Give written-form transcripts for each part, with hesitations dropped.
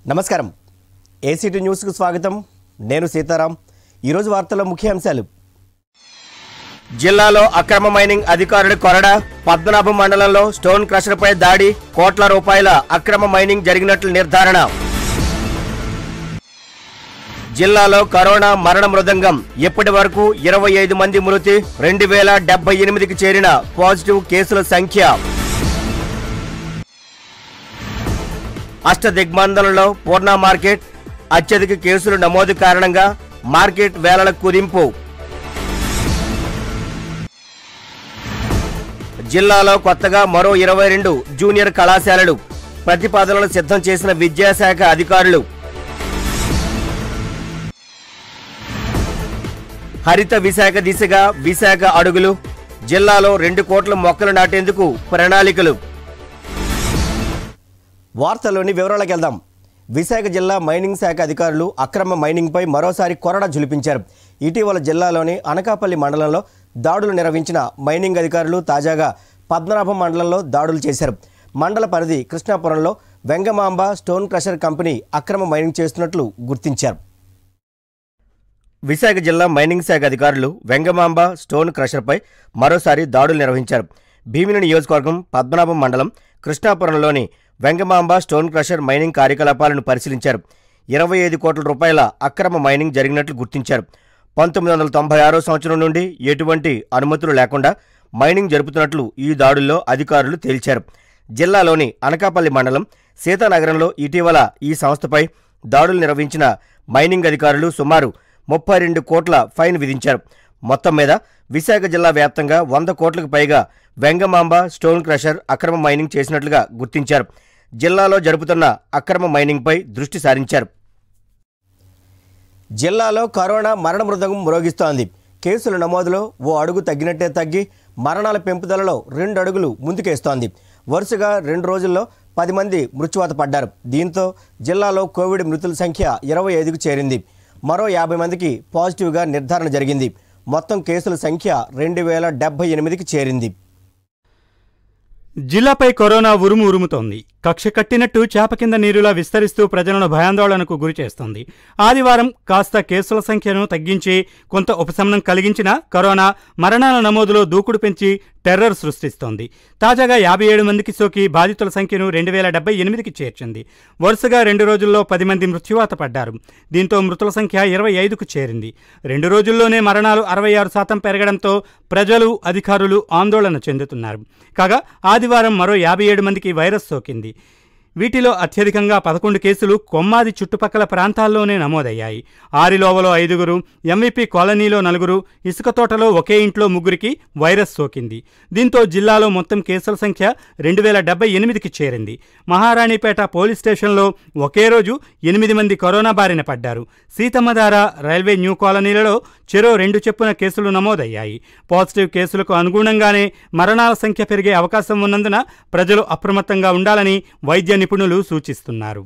నమస్కారం ACT news కు స్వాగతం నేను సీతారాం ఈరోజు వార్తల ముఖ్యాంశాలు జిల్లాలో అక్రమ మైనింగ్ అధికారుల కొరడ పద్మనాభం మండలంలో స్టోన్ క్రషర్ పై దాడి కోట్ల రూపాయల అక్రమ మైనింగ్ జరిగినట్లు నిర్ధారణ జిల్లాలో కరోనా మరణ మృదంగం ఇప్పటివరకు 25 మంది మృతి 2078కి చేరిన పాజిటివ్ కేసుల సంఖ్య అష్టదిగ్బంధంలో పూర్ణ మార్కెట్ అత్యధిక కేసులు నమోదు కారణంగా మార్కెట్ వేలల కుదింపు జిల్లాలో కొత్తగా మరో 22 జూనియర్ కళాశాలలు ప్రతిపాదనలు సిద్ధం చేసిన విద్యాశాఖ అధికారులు హరిత విశాఖ దిశగా విశాఖ అడుగులు జిల్లాలో 2 కోట్ల మొక్కలు నాటేందుకు ప్రణాళికలు వార్తల్లోని వివరాలకు వెళ్దాం విశాఖ జిల్లా మైనింగ్ శాఖ అధికారులు అక్రమ మైనింగ్పై మరోసారి కొరడ జులిపించారు ఇటీవల జిల్లాలోని అనకాపల్లి మండలంలో దాడులు నిర్వహించిన మైనింగ్ అధికారులు తాజాగా పద్మనాభం మండలంలో దాడులు చేశారు మండల పరిధి కృష్ణాపురంలో వెంగమాంబ స్టోన్ క్రషర్ కంపెనీ అక్రమ మైనింగ్ చేస్తున్నట్లు గుర్తించారు విశాఖ జిల్లా మైనింగ్ శాఖ అధికారులు వెంగమాంబ స్టోన్ క్రషర్పై మరోసారి దాడులు నిర్వహించారు భీమిని నియోజకవర్గం పద్మనాభం మండలం కృష్ణాపురంలోని వెంగమాంబ స్టోన్ క్రషర్ మైనింగ్ కార్యకలాపాలను పరిశీలించారు 25 కోట్ల రూపాయల అక్రమ మైనింగ్ జరిగినట్లు గుర్తించారు 1996 సంవత్సరం నుండి ఎటువంటి అనుమతులు లేకుండా మైనింగ్ జరుపుతున్నట్లు ఈ దాడుల్లో అధికారులు తేల్చారు జిల్లాలోని అనకాపల్లి మండలం సీతానగరంలో ఇటీవల ఈ సంస్థపై దాడులు నిర్వహించిన మైనింగ్ అధికారులు సుమారు 32 కోట్ల ఫైన్ విధించారు మొత్తం మీద విశాఖ జిల్లా వ్యాప్తంగా 100 కోట్లకు పైగా వెంగమాంబ స్టోన్ క్రషర్ అక్రమ మైనింగ్ చేసినట్లుగా గుర్తించారు జిల్లాలో జరుపుతున్న అక్రమ మైనింగ్పై దృష్టి సారించారు జిల్లాలో కరోనా మరణ మృదంగం మ్రోగిస్తోంది కేసుల నమోదులో ఓ అడుగు తగ్గినట్టే తగ్గి మరణాల పెంపుదలలో 2 అడుగులు ముందుకేస్తోంది వరుసగా 2 రోజుల్లో 10 మంది మృత్యువాత పడ్డారు దీంతో జిల్లాలో కోవిడ్ మృతుల సంఖ్య 25కు చేరింది మరో 50 మందికి పాజిటివ్గా నిర్ధారణ జరిగింది మొత్తం కేసుల సంఖ్య 2078కి చేరింది జిల్లాపై కరోనా ఉరుముతోంది కక్ష కట్టినట్టు చేప కింద నీరులా విస్తరిస్తూ ప్రజలను భయాందోళనకు గురిచేస్తోంది ఆదివారం కాస్త కేసుల సంఖ్యను తగ్గించి కొంత ఉపశమనం కలిగించిన కరోనా మరణాల నమోదులో దూకుడు పెంచి టెర్రర్ సృష్టిస్తోంది తాజాగా 57 మందికి సోకి బాధితుల సంఖ్యను 2078కి చేర్చింది వరుసగా 2 రోజుల్లో 10 మంది మృత్యువాత పడ్డారు దీంతో మృతుల సంఖ్య 25కు చేరింది 2 రోజుల్లోనే మరణాలు 66% పెరగడంతో ప్రజలు అధికారులు ఆందోళన చెందుతున్నారు కాగా ఆదివారం మరో 57 మందికి వైరస్ సోకింది వీటిలో అత్యధికంగా 11 కేసులు కొమ్మాది చుట్టుపక్కల ప్రాంతాల్లోనే నమోదయ్యాయి ఆరిలోవలో 5గురు ఎంవిపి కాలనీలో 4 ఇసుక తోటలో ఒకే ఇంట్లో 3కి వైరస్ సోకింది దీంతో జిల్లాలో మొత్తం కేసుల సంఖ్య 2078కి చేరింది మహారాణిపేట పోలీస్ స్టేషన్లో ఒకే రోజు 8 మంది కరోనా బారిన పడ్డారు సీతమ్మధార రైల్వే న్యూ కాలనీలలో చెరో 2 చొప్పున కేసులు నమోదయ్యాయి పాజిటివ్ కేసులకు అనుగుణంగానే మరణాల సంఖ్య పెరిగే అవకాశం ఉన్నందున ప్రజలు అప్రమత్తంగా ఉండాలని వైద్య నిపుణులు సూచిస్తున్నారు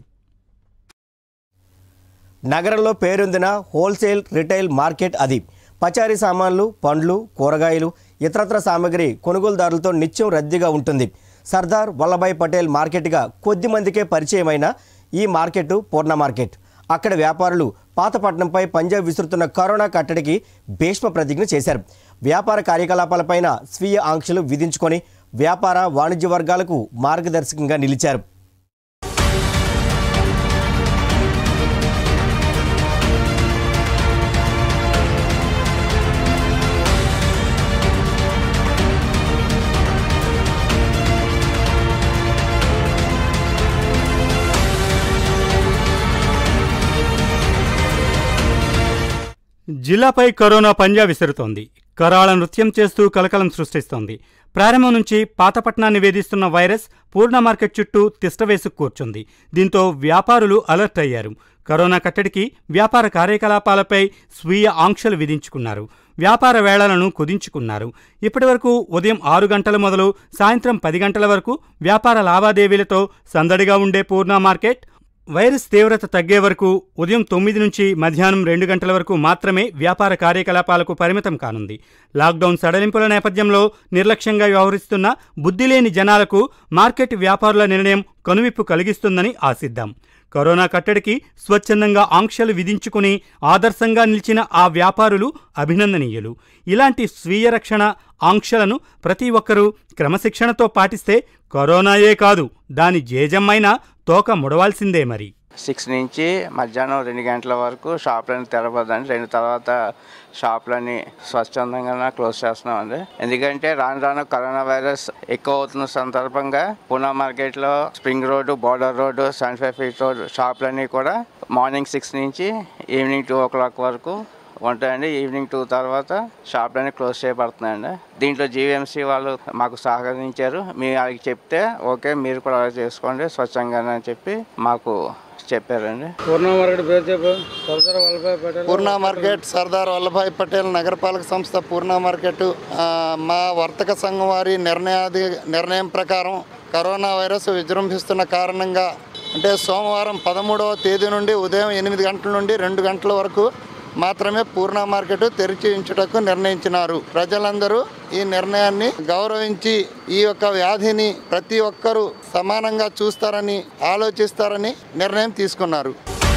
నగరంలో పేరొందిన హోల్సేల్ రిటైల్ మార్కెట్ అది పచారీ సామాన్లు పండ్లు కూరగాయలు ఇతరత్ర సామగ్రి కొనుగోలుదారులతో నిత్యం రద్దీగా ఉంటుంది సర్దార్ వల్లభాయ్ పటేల్ మార్కెట్గా కొద్ది మందికే పరిచయమైన ఈ మార్కెట్ పూర్ణ మార్కెట్ అక్కడ వ్యాపారులు పాతపట్నంపై పంజాబ్ విసురుతున్న కరోనా కట్టడికి భీష్మ ప్రతిజ్ఞ చేశారు వ్యాపార కార్యకలాపాలపైన స్వీయ ఆంక్షలు విధించుకొని వ్యాపార వాణిజ్య వర్గాలకు మార్గదర్శకంగా నిలిచారు జిల్లాపై కరోనా పంజా విసురుతోంది కరాళ నృత్యం చేస్తూ కలకలం సృష్టిస్తోంది ప్రారంభం నుంచి పాతపట్నాన్ని వేధిస్తున్న వైరస్ పూర్ణ మార్కెట్ చుట్టూ తిష్టవేసు కూర్చుంది దీంతో వ్యాపారులు అలర్ట్ అయ్యారు కరోనా కట్టడికి వ్యాపార కార్యకలాపాలపై స్వీయ ఆంక్షలు విధించుకున్నారు వ్యాపార వేళలను కుదించుకున్నారు ఇప్పటివరకు ఉదయం 6 గంటల మొదలు సాయంత్రం 10 గంటల వరకు వ్యాపార లావాదేవీలతో సందడిగా ఉండే పూర్ణ మార్కెట్ వైరస్ తీవ్రత తగ్గే వరకు ఉదయం 9 నుంచి మధ్యాహ్నం 2 గంటల వరకు మాత్రమే వ్యాపార కార్యకలాపాలకు పరిమితం కానుంది. లాక్డౌన్ సడలింపుల నేపథ్యంలో నిర్లక్ష్యంగా వ్యవహరిస్తున్న బుద్ధిలేని జనాలకు మార్కెట్ వ్యాపారుల నిర్ణయం కనువిప్పు కలిగిస్తుందని ఆశిద్దాం. కరోనా కట్టడికి స్వచ్ఛందంగా ఆంక్షలు విధించుకుని ఆదర్శంగా నిలిచిన ఆ వ్యాపారులు అభినందనీయులు. ఇలాంటి స్వీయ రక్షణ ఆంక్షలను ప్రతి ఒక్కరూ క్రమశిక్షణతో పాటిస్తే కరోనాయే కాదు దాని జేజమ్మైనా తోక ముడవాల్సిందే. మరి 6 నుంచి మధ్యాహ్నం 2 గంటల వరకు షాపులన్నీ తెరవద్దండి. 2 తర్వాత షాపులన్నీ స్వచ్ఛందంగా క్లోజ్ చేస్తున్నామండి. ఎందుకంటే రాను కరోనా వైరస్ ఎక్కువ అవుతున్న సందర్భంగా పూనా మార్కెట్లో spring road, border road, 75 feet road షాపులన్నీ కూడా మార్నింగ్ 6 నుంచి ఈవినింగ్ 2 o'clock వరకు ఉంటాయండి. ఈవినింగ్ 2 తర్వాత షాపులన్నీ క్లోజ్ చేయబడుతున్నాయండి. దీంట్లో జీవీఎంసీ వాళ్ళు మాకు సహకరించారు. మేము వాళ్ళకి చెప్తే ఓకే మీరు కూడా అలా చేసుకోండి స్వచ్ఛంగా అని చెప్పి మాకు చెప్పారండి. పూర్ణ మార్కెట్ సర్దార్ వల్లభాయ్ పటేల్ నగరపాలక సంస్థ పూర్ణ మార్కెట్ మా వర్తక సంఘం వారి నిర్ణయం ప్రకారం కరోనా వైరస్ విజృంభిస్తున్న కారణంగా అంటే సోమవారం 13వ తేదీ నుండి ఉదయం 8 గంటల నుండి 2 గంటల వరకు మాత్రమే పూర్ణ మార్కెట్ తెరిచి ఉంచుటకు నిర్ణయించినారు. ప్రజలందరూ ఈ నిర్ణయాన్ని గౌరవించి ఈ యొక్క వ్యాధిని ప్రతి ఒక్కరూ సమానంగా చూస్తారని ఆలోచిస్తారని నిర్ణయం తీసుకున్నారు.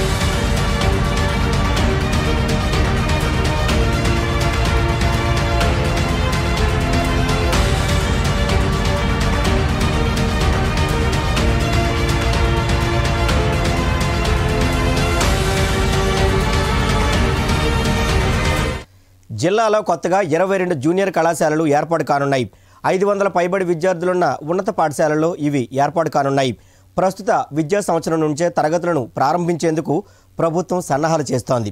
జిల్లాలో కొత్తగా 22 జూనియర్ కళాశాలలు ఏర్పాటు కానున్నాయి. 500 పైబడి విద్యార్థులున్న ఉన్నత పాఠశాలల్లో ఇవి ఏర్పాటు కానున్నాయి. ప్రస్తుత విద్యా సంవత్సరం నుంచే తరగతులను ప్రారంభించేందుకు ప్రభుత్వం సన్నాహాలు చేస్తోంది.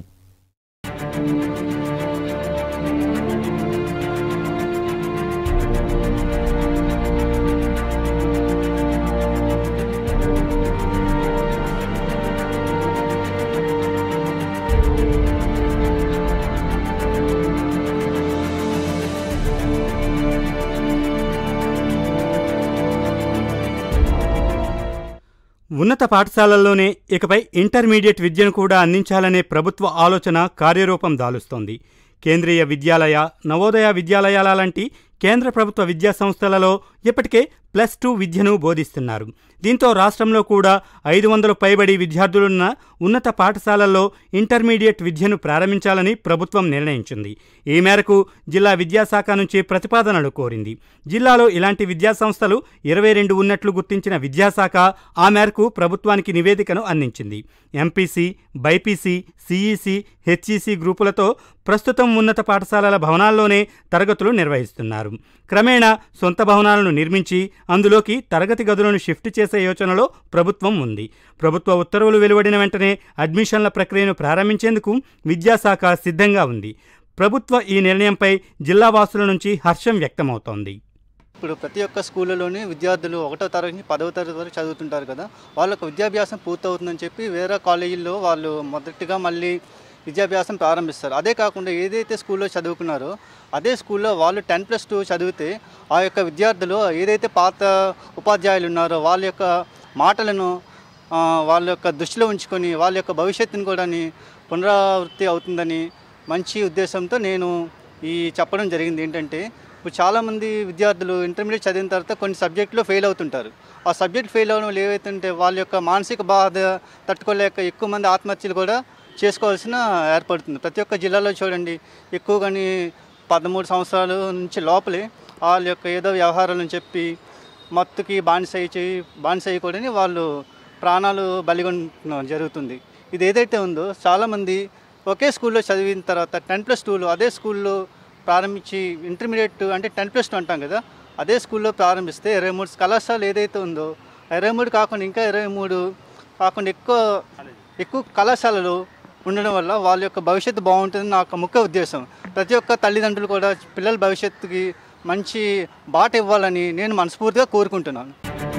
ఉన్నత పాఠశాలల్లోనే ఇకపై ఇంటర్మీడియట్ విద్యను కూడా అందించాలనే ప్రభుత్వ ఆలోచన కార్యరూపం దాలుస్తోంది. కేంద్రీయ విద్యాలయ, నవోదయ విద్యాలయాల లాంటి కేంద్ర ప్రభుత్వ విద్యా సంస్థలలో ఇప్పటికే +2 విద్యను బోధిస్తున్నారు. దీంతో రాష్ట్రంలో కూడా 500 పైబడి విద్యార్థులున్న ఉన్నత పాఠశాలల్లో ఇంటర్మీడియట్ విద్యను ప్రారంభించాలని ప్రభుత్వం నిర్ణయించింది. ఈ మేరకు జిల్లా విద్యాశాఖ నుంచి ప్రతిపాదనలు కోరింది. జిల్లాలో ఇలాంటి విద్యాసంస్థలు 22 ఉన్నట్లు గుర్తించిన విద్యాశాఖ ఆ మేరకు ప్రభుత్వానికి నివేదికను అందించింది. ఎంపీసీ, బైపీసీ, సిఈసీ, హెచ్ఈసీ గ్రూపులతో ప్రస్తుతం ఉన్నత పాఠశాలల భవనాల్లోనే తరగతులు నిర్వహిస్తున్నారు. క్రమేణా సొంత భవనాలను నిర్మించి అందులోకి తరగతి గదులను షిఫ్ట్ చేసే యోచనలో ప్రభుత్వం ఉంది. ప్రభుత్వ ఉత్తర్వులు వెలువడిన వెంటనే అడ్మిషన్ల ప్రక్రియను ప్రారంభించేందుకు విద్యాశాఖ సిద్ధంగా ఉంది. ప్రభుత్వ ఈ నిర్ణయంపై జిల్లా వాసుల నుంచి హర్షం వ్యక్తమవుతోంది. ఇప్పుడు ప్రతి ఒక్క స్కూళ్ళలోని విద్యార్థులు 1వ తరగతి నుంచి 10వ తరగతి వరకు చదువుతుంటారు కదా, వాళ్ళకు విద్యాభ్యాసం పూర్తవుతుందని చెప్పి వేరే కాలేజీల్లో వాళ్ళు మొదటిగా మళ్ళీ విద్యాభ్యాసం ప్రారంభిస్తారు. అదే కాకుండా ఏదైతే స్కూల్లో చదువుకున్నారో అదే స్కూల్లో వాళ్ళు 10+2 చదివితే ఆ యొక్క విద్యార్థులు ఏదైతే పాత ఉపాధ్యాయులు ఉన్నారో వాళ్ళ యొక్క మాటలను వాళ్ళ యొక్క దృష్టిలో ఉంచుకొని వాళ్ళ యొక్క భవిష్యత్తుని కూడా పునరావృత్తి అవుతుందని మంచి ఉద్దేశంతో నేను ఈ చెప్పడం జరిగింది. ఏంటంటే ఇప్పుడు చాలామంది విద్యార్థులు ఇంటర్మీడియట్ చదివిన తర్వాత కొన్ని సబ్జెక్టులో ఫెయిల్ అవుతుంటారు. ఆ సబ్జెక్ట్ ఫెయిల్ అవ్వడం వల్ల ఏవైతుంటే వాళ్ళ యొక్క మానసిక బాధ తట్టుకోలేక ఎక్కువ మంది ఆత్మహత్యలు కూడా చేసుకోవాల్సిన ఏర్పడుతుంది. ప్రతి ఒక్క జిల్లాలో చూడండి, ఎక్కువగాని 13 సంవత్సరాల నుంచి లోపలే వాళ్ళ యొక్క ఏదో వ్యవహారాలను చెప్పి మత్తుకి బానిసయ్యకూడని వాళ్ళు ప్రాణాలు బలిగొనడం జరుగుతుంది. ఇది ఏదైతే ఉందో చాలామంది ఒకే స్కూల్లో చదివిన తర్వాత 10+2లో అదే స్కూల్లో ప్రారంభించి ఇంటర్మీడియట్ అంటే 10+2 అంటాం కదా, అదే స్కూల్లో ప్రారంభిస్తే 23 కళాశాలలు ఏదైతే ఉందో 23 కాకుండా ఇంకా 23 కాకుండా ఎక్కువ కళాశాలలు ఉండడం వల్ల వాళ్ళ యొక్క భవిష్యత్తు బాగుంటుందని నాకు ముఖ్య ఉద్దేశం. ప్రతి ఒక్క తల్లిదండ్రులు కూడా పిల్లల భవిష్యత్తుకి మంచి బాట ఇవ్వాలని నేను మనస్ఫూర్తిగా కోరుకుంటున్నాను.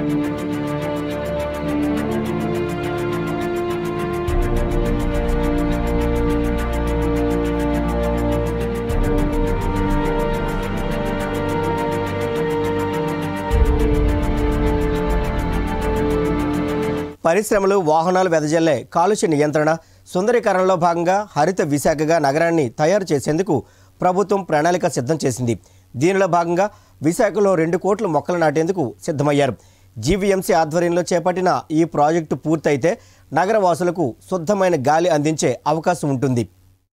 పరిశ్రమలు, వాహనాలు వెదజల్లే కాలుష్య నియంత్రణ, సుందరీకరణలో భాగంగా హరిత విశాఖగా నగరాన్ని తయారు చేసేందుకు ప్రభుత్వం ప్రణాళిక సిద్ధం చేసింది. దీనిలో భాగంగా విశాఖలో 2 కోట్ల మొక్కలు నాటేందుకు సిద్ధమయ్యారు. జీవీఎంసీ ఆధ్వర్యంలో చేపట్టిన ఈ ప్రాజెక్టు పూర్తయితే నగరవాసులకు శుద్ధమైన గాలి అందించే అవకాశం ఉంటుంది.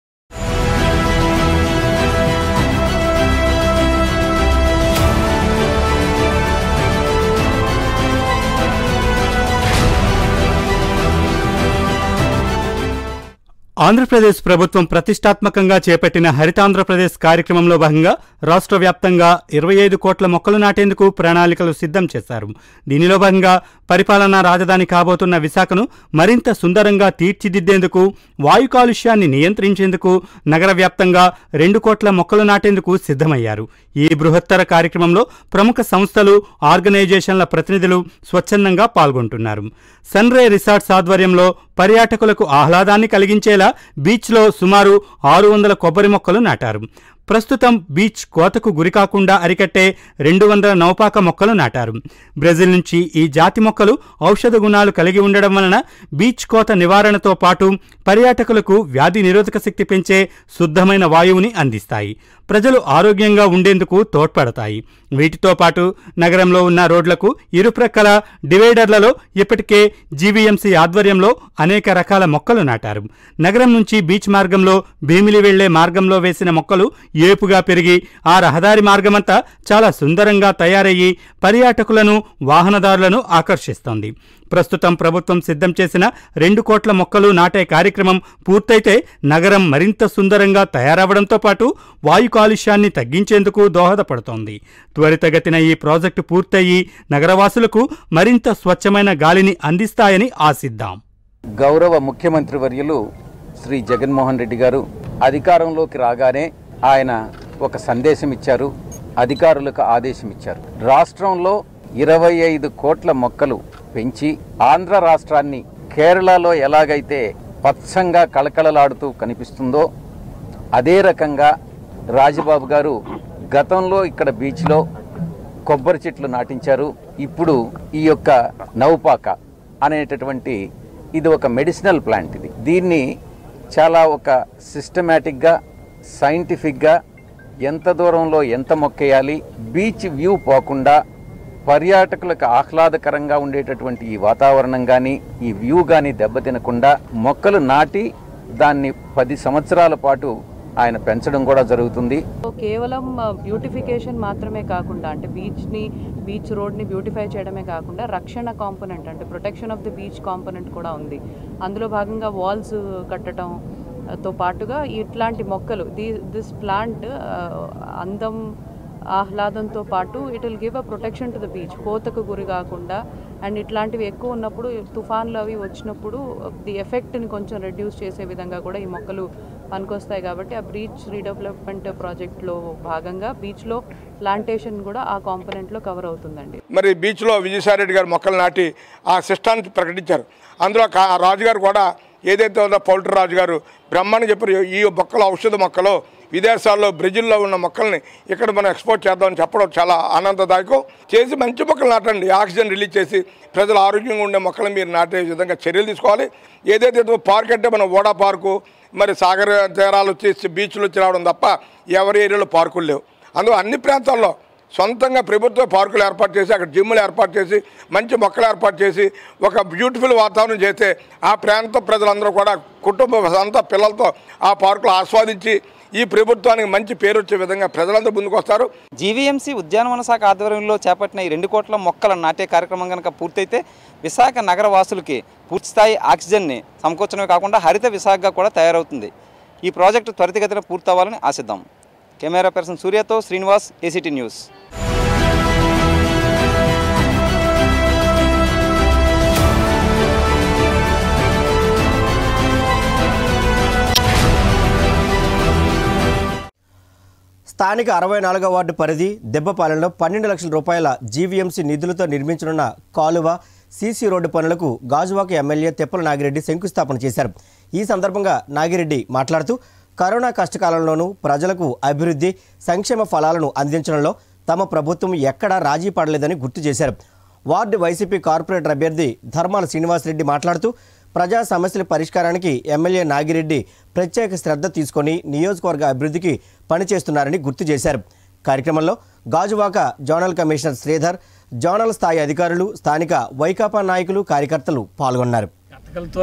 ఆంధ్రప్రదేశ్ ప్రభుత్వం ప్రతిష్టాత్మకంగా చేపట్టిన హరితాంధ్రప్రదేశ్ కార్యక్రమంలో భాగంగా రాష్ట్ర వ్యాప్తంగా 25 కోట్ల మొక్కలు నాటేందుకు ప్రణాళికలు సిద్ధం చేశారు. దీనిలో భాగంగా పరిపాలనా రాజధాని కాబోతున్న విశాఖను మరింత సుందరంగా తీర్చిదిద్దేందుకు, వాయు కాలుష్యాన్ని నియంత్రించేందుకు నగర వ్యాప్తంగా 2 కోట్ల మొక్కలు నాటేందుకు సిద్ధమయ్యారు. ఈ బృహత్తర కార్యక్రమంలో ప్రముఖ సంస్థలు, ఆర్గనైజేషన్ల ప్రతినిధులు స్వచ్ఛందంగా పాల్గొంటున్నారు. సన్ రే రిసార్ట్స్ ఆధ్వర్యంలో పర్యాటకులకు ఆహ్లాదాన్ని కలిగించేలా బీచ్లో సుమారు 600 కొబ్బరి మొక్కలు నాటారు. ప్రస్తుతం బీచ్ కోతకు గురికాకుండా అరికట్టే 200 నౌపాక మొక్కలు నాటారు. బ్రెజిల్ నుంచి ఈ జాతి మొక్కలు ఔషధ గుణాలు కలిగి ఉండడం వలన బీచ్ కోత నివారణతో పాటు పర్యాటకులకు వ్యాధి నిరోధక శక్తి పెంచే శుద్ధమైన వాయువుని అందిస్తాయి. ప్రజలు ఆరోగ్యంగా ఉండేందుకు తోడ్పడతాయి. వీటితో పాటు నగరంలో ఉన్న రోడ్లకు ఇరుప్రక్కల డివైడర్లలో ఇప్పటికే జీవీఎంసీ ఆధ్వర్యంలో అనేక రకాల మొక్కలు నాటారు. నగరం నుంచి బీచ్ మార్గంలో భీమిలి వెళ్లే మార్గంలో వేసిన మొక్కలు ఏపుగా పెరిగి ఆ రహదారి మార్గమంతా చాలా సుందరంగా తయారయ్యి పర్యాటకులను, వాహనదారులను ఆకర్షిస్తోంది. ప్రస్తుతం ప్రభుత్వం సిద్ధం చేసిన 2 కోట్ల మొక్కలు నాటే కార్యక్రమం పూర్తయితే నగరం మరింత సుందరంగా తయారవడంతో పాటు వాయు కాలుష్యాన్ని తగ్గించేందుకు దోహదపడుతోంది. త్వరితగతిన ఈ ప్రాజెక్టు పూర్తయి నగరవాసులకు మరింత స్వచ్ఛమైన గాలిని అందిస్తాయని ఆశిద్దాం. గౌరవ ముఖ్యమంత్రి వర్యులు శ్రీ జగన్మోహన్ రెడ్డి గారు అధికారంలోకి రాగానే ఆయన ఒక సందేశం ఇచ్చారు, అధికారులకు ఆదేశం ఇచ్చారు. రాష్ట్రంలో 25 కోట్ల మొక్కలు పెంచి ఆంధ్ర రాష్ట్రాన్ని కేరళలో ఎలాగైతే పచ్చంగా కళకళలాడుతూ కనిపిస్తుందో అదే రకంగా రాజబాబు గారు గతంలో ఇక్కడ బీచ్లో కొబ్బరి చెట్లు నాటించారు. ఇప్పుడు ఈ యొక్క నౌపాక అనేటటువంటి ఇది ఒక మెడిసినల్ ప్లాంట్. దీన్ని చాలా ఒక సిస్టమేటిక్గా, సైంటిఫిక్గా ఎంత దూరంలో ఎంత మొక్కేయాలి, బీచ్ వ్యూ పోకుండా పర్యాటకులకు ఆహ్లాదకరంగా ఉండేటటువంటి ఈ వాతావరణం కానీ ఈ వ్యూ కానీ దెబ్బతినకుండా మొక్కలు నాటి దాన్ని 10 సంవత్సరాల పాటు ఆయన పెంచడం కూడా జరుగుతుంది. కేవలం బ్యూటిఫికేషన్ మాత్రమే కాకుండా, అంటే బీచ్ రోడ్ని బ్యూటిఫై చేయడమే కాకుండా రక్షణ కాంపోనెంట్, అంటే protection of the beach component కూడా ఉంది. అందులో భాగంగా వాల్స్ కట్టడంతో పాటుగా ఇట్లాంటి మొక్కలు, దిస్ ప్లాంట్ అందం, ఆహ్లాదంతో పాటు it will give a protection to the beach, కోతకు గురి కాకుండా. అండ్ ఇట్లాంటివి ఎక్కువ ఉన్నప్పుడు, తుఫాన్లు అవి వచ్చినప్పుడు ది ఎఫెక్ట్ని కొంచెం రెడ్యూస్ చేసే విధంగా కూడా ఈ మొక్కలు పనికొస్తాయి. కాబట్టి ఆ బీచ్ రీడెవలప్మెంట్ ప్రాజెక్ట్లో భాగంగా బీచ్లో ప్లాంటేషన్ కూడా ఆ కాంపోనెంట్లో కవర్ అవుతుందండి. మరి బీచ్లో విజయసాయిరెడ్డి గారు మొక్కలు నాటి ఆ సిస్టాన్ని ప్రకటించారు. అందులో రాజుగారు కూడా ఏదైతే ఉందో పౌల్ట్రీ రాజుగారు బ్రహ్మాండం చెప్పారు, ఈ మొక్కలు ఔషధ మొక్కలు విదేశాల్లో బ్రెజిల్లో ఉన్న మొక్కల్ని ఇక్కడ మనం ఎక్స్పోర్ట్ చేద్దామని చెప్పడం చాలా ఆనందదాయకం. చేసి మంచి మొక్కలు నాటండి, ఆక్సిజన్ రిలీజ్ చేసి ప్రజలు ఆరోగ్యంగా ఉండే మొక్కలు మీరు నాటే విధంగా చర్యలు తీసుకోవాలి. ఏదైతే పార్క్ అంటే మనం ఓడా పార్కు, మరి సాగర్ తీరాలు వచ్చి బీచ్లు వచ్చి రావడం తప్ప ఎవరి ఏరియాలో పార్కులు లేవు. అందులో అన్ని ప్రాంతాల్లో సొంతంగా ప్రభుత్వ పార్కులు ఏర్పాటు చేసి, అక్కడ జిమ్లు ఏర్పాటు చేసి, మంచి మొక్కలు ఏర్పాటు చేసి ఒక బ్యూటిఫుల్ వాతావరణం చేస్తే ఆ ప్రాంత ప్రజలందరూ కూడా కుటుంబ అంతా పిల్లలతో ఆ పార్కులు ఆస్వాదించి ఈ ప్రభుత్వానికి మంచి పేరు వచ్చే విధంగా ప్రజలందరూ ముందుకు వస్తారు. జీవీఎంసీ ఉద్యానవన శాఖ ఆధ్వర్యంలో చేపట్టిన ఈ 2 కోట్ల మొక్కల నాటే కార్యక్రమం కనుక పూర్తయితే విశాఖ నగర వాసులకి పూర్తిస్థాయి ఆక్సిజన్ని సమకూర్చడమే కాకుండా హరిత విశాఖగా కూడా తయారవుతుంది. ఈ ప్రాజెక్టు త్వరితగతిన పూర్తవ్వాలని ఆశిద్దాం. కెమెరా పర్సన్ సూర్యతో శ్రీనివాస్, ఏసీటీ న్యూస్. స్థానిక 64వ వార్డు పరిధి దెబ్బపాలెంలో 12 లక్షల రూపాయల జీవీఎంసీ నిధులతో నిర్మించనున్న కాలువ, సీసీ రోడ్డు పనులకు గాజువాక ఎమ్మెల్యే తెప్పల నాగిరెడ్డి శంకుస్థాపన చేశారు. ఈ సందర్భంగా నాగిరెడ్డి మాట్లాడుతూ కరోనా కష్టకాలంలోనూ ప్రజలకు అభివృద్ధి, సంక్షేమ ఫలాలను అందించడంలో తమ ప్రభుత్వం ఎక్కడా రాజీ పడలేదని గుర్తు చేశారు. వార్డు వైసీపీ కార్పొరేటర్ అభ్యర్థి ధర్మాల శ్రీనివాసరెడ్డి మాట్లాడుతూ ప్రజా సమస్యల పరిష్కారానికి ఎమ్మెల్యే నాగిరెడ్డి ప్రత్యేక శ్రద్ధ తీసుకొని నియోజకవర్గ అభివృద్ధికి పనిచేస్తున్నారని గుర్తు చేశారు. కార్యక్రమంలో Gajuwaka zonal commissioner Sridhar, zonal స్థాయి అధికారులు, స్థానిక వైకాపా నాయకులు, కార్యకర్తలు పాల్గొన్నారు. గత గతకలతో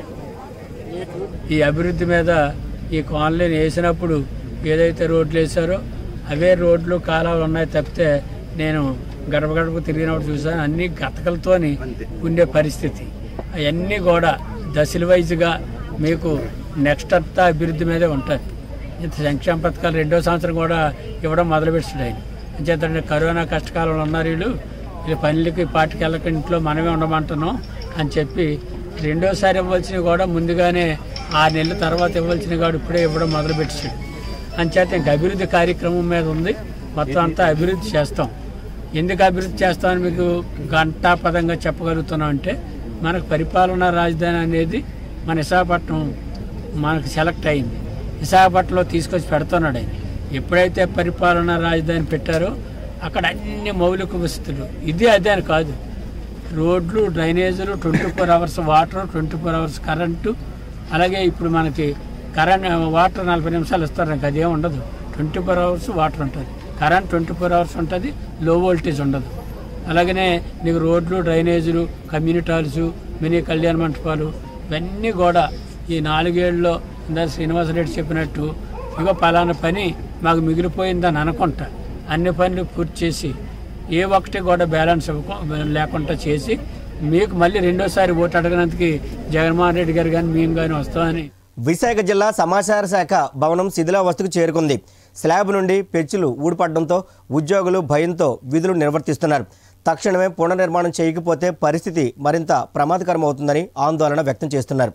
ఈ అభివృద్ధి మీద ఈ కాలనీని వేసినప్పుడు ఏదైతే రోడ్లు వేశారో అవే రోడ్లు కాలాలు ఉన్నాయి తప్పితే నేను గడప గడప తిరిగినప్పుడు చూసాను అన్ని గతకలతోని ఉండే పరిస్థితి. అవన్నీ కూడా దశల వైజ్గా మీకు నెక్స్ట్ అంతా అభివృద్ధి మీదే ఉంటుంది. ఇంత సంక్షేమ పథకాలు 2వ సంవత్సరం కూడా ఇవ్వడం మొదలుపెట్టాడు ఆయన. అంచేతంటే కరోనా కష్టకాలంలో ఉన్నారు వీళ్ళు పనులకి పాటికి వెళ్ళక ఇంట్లో మనమే ఉండమంటున్నాం అని చెప్పి 2వసారి ఇవ్వాల్సినవి కూడా ముందుగానే 6 నెలల తర్వాత ఇవ్వాల్సినవి కూడా ఇప్పుడే ఇవ్వడం మొదలుపెట్టాడు. అంచేత ఇంక అభివృద్ధి కార్యక్రమం మీద ఉంది. మొత్తం అంతా అభివృద్ధి చేస్తాం. ఎందుకు అభివృద్ధి చేస్తామని మీకు గంటాపదంగా చెప్పగలుగుతున్నాం అంటే మనకు పరిపాలనా రాజధాని అనేది మన విశాఖపట్నం మనకు సెలెక్ట్ అయింది. విశాఖపట్నంలో తీసుకొచ్చి పెడుతున్నాడు ఆయన. ఎప్పుడైతే పరిపాలనా రాజధాని పెట్టారో అక్కడ అన్ని మౌలిక వసతులు ఇది అదే అని కాదు, రోడ్లు, డ్రైనేజీలు, 24 అవర్స్ వాటర్, 24 అవర్స్ కరెంటు. అలాగే ఇప్పుడు మనకి వాటర్ 40 నిమిషాలు ఇస్తారు, నాకు అదేం ఉండదు. 24 అవర్స్ వాటర్ ఉంటుంది, కరెంట్ 24 అవర్స్ ఉంటుంది, లో వోల్టేజ్ ఉండదు. అలాగనే నీకు రోడ్లు, డ్రైనేజీలు, కమ్యూనిటీ హాల్స్, మినీ కళ్యాణ మంటపాలు ఇవన్నీ కూడా ఈ 4 ఏళ్ళలో ఇందా శ్రీనివాసరెడ్డి చెప్పినట్టు ఇగో పలానా పని మాకు మిగిలిపోయిందని అనుకుంటా అన్ని పనులు పూర్తి చేసి ఏ ఒక్కటి కూడా బ్యాలెన్స్ లేకుండా చేసి మీకు మళ్ళీ 2వసారి ఓటు అడగనందుకు జగన్మోహన్ రెడ్డి గారు కానీ మేము కానీ వస్తామని. విశాఖ జిల్లా సమాచార శాఖ భవనం శిథిలావస్థకు చేరుకుంది. స్లాబ్ నుండి పెచ్చులు ఊడిపడడంతో ఉద్యోగులు భయంతో విధులు నిర్వర్తిస్తున్నారు. తక్షణమే పునర్నిర్మాణం చేయకపోతే పరిస్థితి మరింత ప్రమాదకరమవుతుందని ఆందోళన వ్యక్తం చేస్తున్నారు.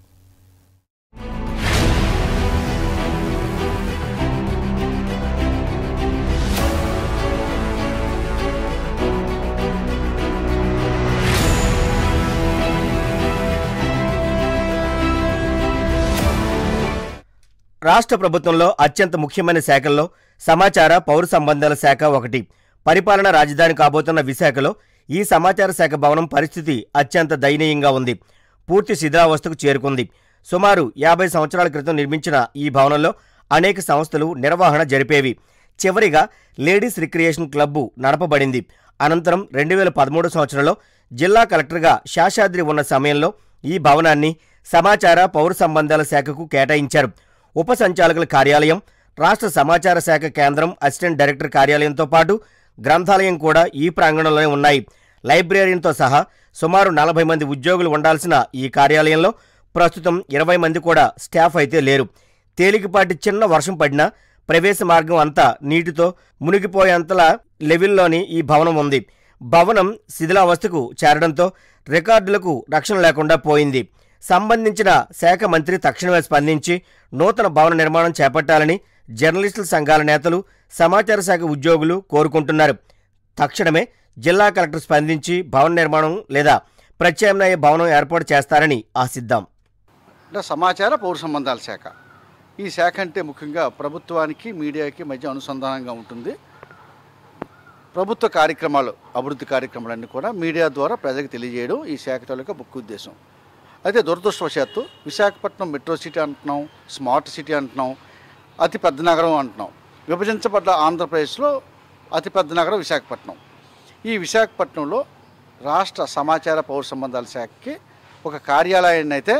రాష్ట్ర ప్రభుత్వంలో అత్యంత ముఖ్యమైన శాఖల్లో సమాచార పౌర సంబంధాల శాఖ ఒకటి. పరిపాలనా రాజధాని కాబోతున్న విశాఖలో ఈ సమాచార శాఖ భవనం పరిస్థితి అత్యంత దయనీయంగా ఉంది. పూర్తి శిథిలావస్థకు చేరుకుంది. సుమారు 50 సంవత్సరాల క్రితం నిర్మించిన ఈ భవనంలో అనేక సంస్థలు నిర్వహణ జరిపేవి. చివరిగా లేడీస్ రిక్రియేషన్ క్లబ్బు నడపబడింది. అనంతరం 2013 సంవత్సరంలో జిల్లా కలెక్టర్గా శేషాద్రి ఉన్న సమయంలో ఈ భవనాన్ని సమాచార పౌర సంబంధాల శాఖకు కేటాయించారు. ఉప సంచాలకుల కార్యాలయం, రాష్ట్ర సమాచార శాఖ కేంద్రం, అసిస్టెంట్ డైరెక్టర్ కార్యాలయంతో పాటు గ్రంథాలయం కూడా ఈ ప్రాంగణంలోనే ఉన్నాయి. లైబ్రరీతో సహా సుమారు 40 మంది ఉద్యోగులు ఉండాల్సిన ఈ కార్యాలయంలో ప్రస్తుతం 20 మంది కూడా స్టాఫ్ అయితే లేరు. తేలికపాటి చిన్న వర్షం పడినా ప్రవేశ మార్గం అంతా నీటితో మునిగిపోయేంతలా లెవెల్లోని ఈ భవనం ఉంది. భవనం శిథిలావస్థకు చేరడంతో రికార్డులకు రక్షణ లేకుండా పోయింది. సంబంధించిన శాఖ మంత్రి తక్షణమే స్పందించి నూతన భవన నిర్మాణం చేపట్టాలని జర్నలిస్టుల సంఘాల నేతలు, సమాచార శాఖ ఉద్యోగులు కోరుకుంటున్నారు. తక్షణమే జిల్లా కలెక్టర్ స్పందించి భవన నిర్మాణం లేదా ప్రత్యామ్నాయ భవనం ఏర్పాటు చేస్తారని ఆశిద్దాం. సమాచార పౌర సంబంధాల శాఖ ఈ శాఖ అంటే ముఖ్యంగా ప్రభుత్వానికి, మీడియాకి మధ్య అనుసంధానంగా ఉంటుంది. ప్రభుత్వ కార్యక్రమాలు, అభివృద్ధి కార్యక్రమాలన్నీ కూడా మీడియా ద్వారా ప్రజలకు తెలియజేయడం ఈ శాఖ తాలూకా ముఖ్య ఉద్దేశం. అయితే దురదృష్టవశాత్తు విశాఖపట్నం మెట్రో సిటీ అంటున్నాం, స్మార్ట్ సిటీ అంటున్నాం, అతిపెద్ద నగరం అంటున్నాం. విభజించబడ్డ ఆంధ్రప్రదేశ్లో అతిపెద్ద నగరం విశాఖపట్నం. ఈ విశాఖపట్నంలో రాష్ట్ర సమాచార పౌర సంబంధాల శాఖకి ఒక కార్యాలయాన్ని అయితే